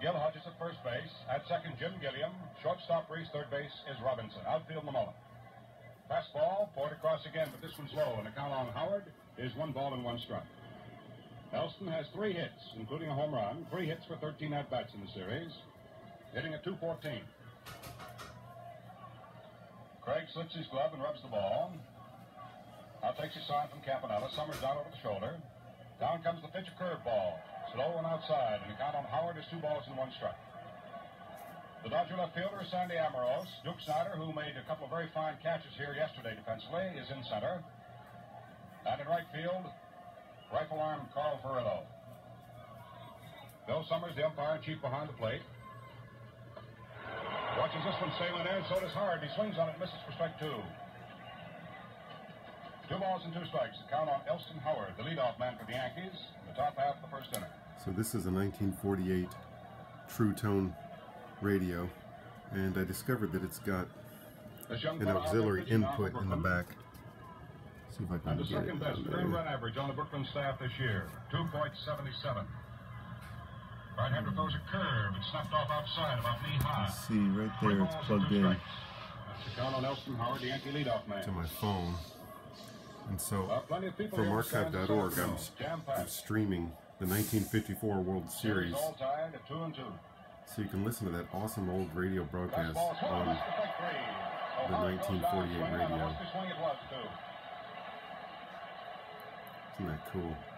Gil Hodges at first base. At second, Jim Gilliam. Shortstop Reese. Third base is Robinson. Outfield, Mullen. Fastball, poured across again, but this one's low, and the count on Howard is 1 ball and 1 strike. Elston has 3 hits, including a home run, 3 hits for 13 at-bats in the series, hitting at .214. Craig slips his glove and rubs the ball. Now takes his sign from Campanella. Summers down over the shoulder. Down comes the pitch, a curveball. Slow and outside, and the count on Howard is 2 balls and 1 strike. The Dodger left fielder is Sandy Amoros. Duke Snider, who made a couple of very fine catches here yesterday defensively, is in center. And in right field, rifle arm Carl Furillo. Bill Summers, the umpire-in-chief behind the plate. Watches this one sailing in, so does Howard. He swings on it, misses for strike 2. 2 balls and 2 strikes. The count on Elston Howard, the leadoff man for the Yankees, in the top half of the first inning. So this is a 1948 True Tone radio, and I discovered that it's got an auxiliary input in the back. See if I can and the get second it best earned run average on the Brooklyn staff this year, 2.77. Right-hander throws a curve. It's snapped off outside, about knee high. See, right there, it's plugged in That's the count on Elston Howard, the Yankee leadoff man. to my phone. And so, from archive.org, I'm streaming the 1954 World Series. All tied at 2-2. So you can listen to that awesome old radio broadcast on the 1948 radio. Isn't that cool?